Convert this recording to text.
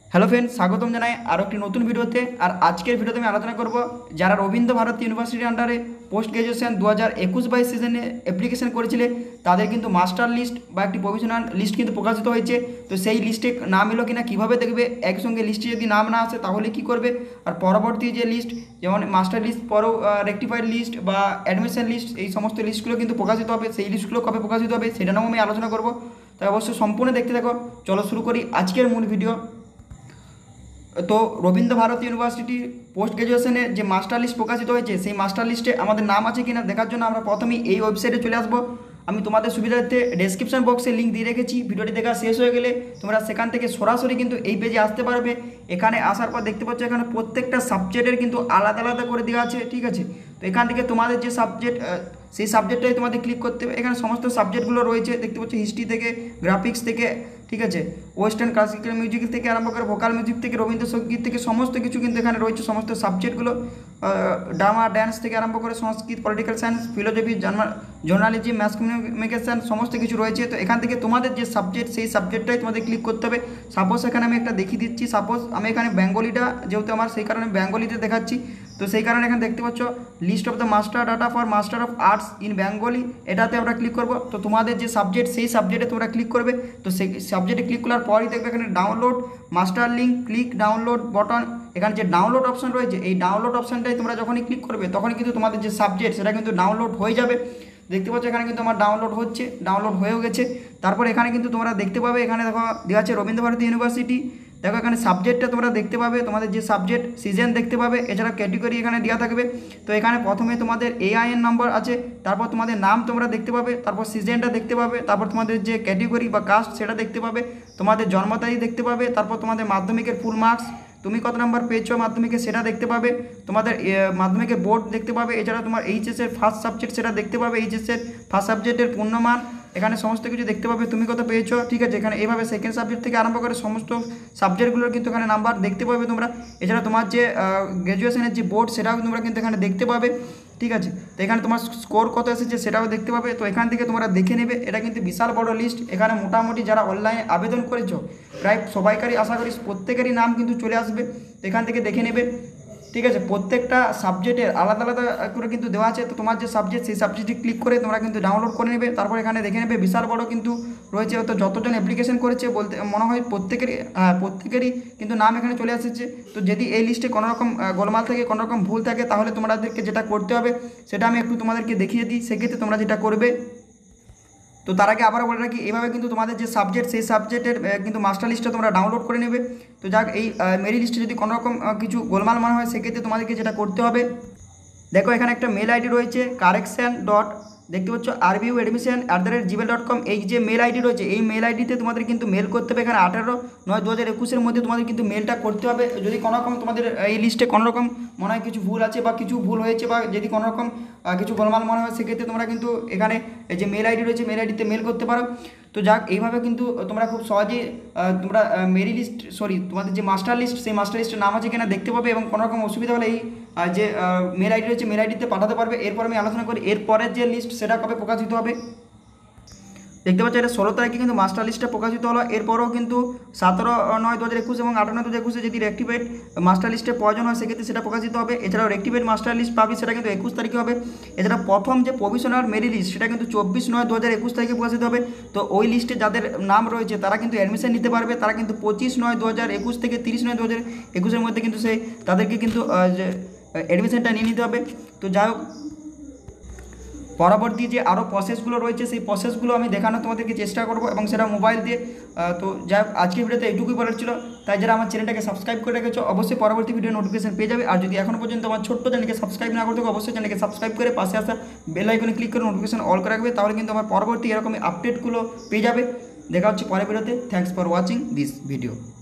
Hello friend, স্বাগতম জানাই আরও একটি নতুন ভিডিওতে। আর আজকের ভিডিওতে আমি আলোচনা করব যারা রবীন্দ্র ভারতী ইউনিভার্সিটির আন্ডারে পোস্ট গ্র্যাজুয়েশন 2021-22 সিজনে অ্যাপ্লিকেশন করেছিলে তাদের কিন্তু মাস্টার লিস্ট বা একটি প্রভিশনাল লিস্ট কিন্তু প্রকাশিত হয়েছে। তো সেই লিস্টে নাম এলো কিনা কীভাবে দেখবে, একসঙ্গে লিস্টে যদি নাম না আসে তাহলে কি করবে, আর পরবর্তী যে লিস্ট যেমন মাস্টার লিস্ট পরেও রেক্টিফাইড লিস্ট বা অ্যাডমিশন লিস্ট, এই সমস্ত লিস্টগুলো কিন্তু প্রকাশিত হবে। সেই লিস্টগুলো কবে প্রকাশিত হবে সেটা নিয়েও আমি আলোচনা করব। তাই অবশ্যই সম্পূর্ণ দেখতে থাকো। চলো শুরু করি আজকের মূল ভিডিও। তো রবীন্দ্র ভারতী ইউনিভার্সিটির পোস্ট গ্র্যাজুয়েশনে যে মাস্টার লিস্ট প্রকাশিত হয়েছে সেই মাস্টার লিস্টে আমাদের নাম আছে কিনা দেখার জন্য আমরা প্রথমেই এই ওয়েবসাইটে চলে আসবো। আমি তোমাদের সুবিধার্থে ডেসক্রিপশন বক্সে লিঙ্ক দিয়ে রেখেছি, ভিডিওটি দেখা শেষ হয়ে গেলে তোমরা সেখান থেকে সরাসরি কিন্তু এই পেজে আসতে পারবে। এখানে আসার পর দেখতে পাচ্ছ এখানে প্রত্যেকটা সাবজেক্টের কিন্তু আলাদা আলাদা করে দেওয়া আছে, ঠিক আছে। তো এখান থেকে তোমাদের যে সাবজেক্ট সেই সাবজেক্টটাই তোমাদের ক্লিক করতে হবে। এখানে সমস্ত সাবজেক্টগুলো রয়েছে দেখতে পাচ্ছ, হিস্ট্রি থেকে, গ্রাফিক্স থেকে, ঠিক আছে, ওয়েস্টার্ন ক্লাসিক্যাল মিউজিক থেকে আরম্ভ করে ভোকাল মিউজিক থেকে, রবীন্দ্রসঙ্গীত থেকে, সমস্ত কিছু কিন্তু এখানে রয়েছে। সমস্ত সাবজেক্টগুলো ড্রামা, ড্যান্স থেকে আরম্ভ করে সংস্কৃত, political science, philosophy, journalism, mass communication সমস্ত কিছু রয়েছে। তো এখান থেকে তোমাদের যে সাবজেক্ট সেই সাবজেক্টটাই তোমাদের ক্লিক করতে হবে। সাপোজ এখানে আমি একটা দেখিয়ে দিচ্ছি, সাপোজ আমি এখানে বেঙ্গলিটা যেহেতু আমার, সেই কারণে বেঙ্গলিতে দেখাচ্ছি। তো সেই কারণে এখানে দেখতে পাচ্ছ list of the master data for master of arts in Bengali, এটাতে আমরা ক্লিক করব। তো তোমাদের যে সাবজেক্ট সেই সাবজেক্টে তোমরা ক্লিক করবে। তো সেই সাবজেক্টে ক্লিক করার পরই দেখবে এখানে download master link, click download button. এখানে যে ডাউনলোড অপশন রয়েছে এই ডাউনলোড অপশনটাই তোমরা যখনই ক্লিক করবে তখনই কিন্তু তোমাদের যে সাবজেক্ট সেটা কিন্তু ডাউনলোড হয়ে যাবে। দেখতে পাচ্ছ এখানে কিন্তু আমার ডাউনলোড হচ্ছে, ডাউনলোড হয়েও গেছে। তারপর এখানে কিন্তু তোমরা দেখতে পাবে এখানে দেখো দেওয়া আছে রবীন্দ্র ভারতী ইউনিভার্সিটি। দেখো এখানে সাবজেক্টটা তোমরা দেখতে পাবে, তোমাদের যে সাবজেক্ট সিজন দেখতে পাবে, এছাড়া ক্যাটেগরি এখানে দেওয়া থাকবে। তো এখানে প্রথমে তোমাদের AIN নম্বর আছে, তারপর তোমাদের নাম তোমরা দেখতে পাবে, তারপর সিজনটা দেখতে পাবে, তারপর তোমাদের যে ক্যাটেগরি বা কাস্ট সেটা দেখতে পাবে, তোমাদের জন্ম তারিখ দেখতে পাবে, তারপর তোমাদের মাধ্যমিকের ফুল মার্কস, তুমি কত নাম্বার পেয়েছো মাধ্যমিকে সেটা দেখতে পাবে, তোমাদের মাধ্যমিকের বোর্ড দেখতে পাবে, এছাড়া তোমার এইচএসের ফার্স্ট সাবজেক্ট সেটা দেখতে পাবে, এইচএসের ফার্স্ট সাবজেক্টের পূর্ণমান এখানে সমস্ত কিছু দেখতে পাবে, তুমি কত পেয়েছো, ঠিক আছে। এখানে এইভাবে সেকেন্ড সাবজেক্ট থেকে আরম্ভ করে সমস্ত সাবজেক্টগুলোর কিন্তু এখানে নাম্বার দেখতে পাবে তোমরা। এছাড়া তোমার যে গ্র্যাজুয়েশনের যে বোর্ড সেটাও তোমরা কিন্তু এখানে দেখতে পাবে, ঠিক আছে। তো এখানে তোমার স্কোর কত এসেছে সেটাও দেখতে পাবে। তো এখান থেকে তোমরা দেখে নেবে, এটা কিন্তু বিশাল বড় লিস্ট। এখানে মোটামুটি যারা অনলাইনে আবেদন করেছো প্রায় সবাইকারই আশা করি প্রত্যেকেরই নাম কিন্তু চলে আসবে। তো এখান থেকে দেখে নেবে, ঠিক আছে। প্রত্যেকটা সাবজেক্টের আলাদা আলাদা করে কিন্তু দেওয়া আছে। তো তোমার যে সাবজেক্ট সেই সাবজেক্টে ক্লিক করে তোমরা কিন্তু ডাউনলোড করে নেবে। তারপর এখানে দেখে নেবে বিশাল বড় কিন্তু রয়েছে। তো যতজন অ্যাপ্লিকেশন করেছে বলতে মনে হয় প্রত্যেকেরই কিন্তু নাম এখানে চলে এসেছে। তো যদি এই লিস্টে কোনোরকম গোলমাল থাকে, কোনোরকম ভুল থাকে, তাহলে তোমাদেরকে যেটা করতে হবে সেটা আমি একটু তোমাদেরকে দেখিয়ে দিই। সেক্ষেত্রে তোমরা যেটা করবে, তো তার আগে আবারও বলে রাখি, এইভাবে কিন্তু তোমাদের যে সাবজেক্ট সেই সাবজেক্টের কিন্তু মাস্টার লিস্টটা তোমরা ডাউনলোড করে নেবে। তো যাক, এই মেরি লিস্টে যদি কোনোরকম কিছু গোলমাল মনে হয় সেক্ষেত্রে তোমাদেরকে যেটা করতে হবে, দেখো এখানে একটা মেল আইডি রয়েছে কারেকশান ডট, দেখতে পাচ্ছ rbuadmission@gmail.com। এই যে মেল আইডি রয়েছে এই মেল আইডিতে তোমাদের কিন্তু মেল করতে হবে। এখানে 18/9/2021 মধ্যে তোমাদের কিন্তু মেলটা করতে হবে। যদি কোনোরকম তোমাদের এই লিস্টে কোনোরকম মনে হয় কিছু ভুল আছে বা কিছু ভুল হয়েছে বা যদি কোনোরকম কিছু গোলমাল মনে হয় সেক্ষেত্রে তোমরা কিন্তু এখানে এই যে মেল আইডি রয়েছে মেল আইডিতে মেল করতে পারো। তো যাক, এইভাবে কিন্তু তোমরা খুব সহজেই তোমরা তোমাদের যে মাস্টার লিস্ট সেই মাস্টার লিস্টের নাম আছে কিনা দেখতে পাবে, এবং কোনোরকম অসুবিধা হলে এই যে মেল আইডি রয়েছে মেল আইডিতে পাঠাতে পারবে। এরপর আমি আলোচনা করি এরপরের যে লিস্ট সেটা কবে প্রকাশিত হবে। দেখতে পাচ্ছ এটা 16 তারিখে কিন্তু মাস্টার লিস্টটা প্রকাশিত হলো। এরপরও কিন্তু 17/9/2021 এবং 18/9/2021 যদি রেক্টিফাইড মাস্টার লিস্টের প্রয়োজন হয় সেক্ষেত্রে সেটা প্রকাশিত হবে। এছাড়াও রেক্টিফাইড মাস্টার লিস্ট পাবি সেটা কিন্তু 21 তারিখে হবে। এছাড়া প্রথম যে প্রভিশনাল মেরিট লিস্ট সেটা কিন্তু 24/9/2021 তারিখে প্রকাশিত হবে। তো ওই লিস্টে যাদের নাম রয়েছে তারা কিন্তু অ্যাডমিশন নিতে পারবে। তারা কিন্তু 25/9/2021 থেকে 30/9/2021 মধ্যে কিন্তু তাদেরকে কিন্তু অ্যাডমিশনটা নিয়ে নিতে হবে। তো যাই হোক, পরবর্তী যে আরও প্রসেসগুলো রয়েছে সেই প্রসেসগুলো আমি দেখানোর তোমাদেরকে চেষ্টা করব, এবং সেটা মোবাইল দিয়ে। তো যাই হোক, আজকের ভিডিওতে এইটুকুই বলার ছিল। তাই যারা আমার চ্যানেলটাকে সাবস্ক্রাইব করে রেখেছো অবশ্যই পরবর্তী ভিডিও নোটিফিকেশন পেয়ে যাবে। আর যদি এখনও পর্যন্ত আমার ছোট্ট চ্যানেলকে সাবস্ক্রাইব না করতে অবশ্যই চ্যানেলকে সাবস্ক্রাইব করে পাশে আসা বেল আইকনে ক্লিক করে নোটিফিকেশন অল করে রাখবে, তাহলে কিন্তু আমার পরবর্তী এরকম আপডেটগুলো পেয়ে যাবে। দেখা হচ্ছে পরের ভিডিওতে। Thanks for watching this video.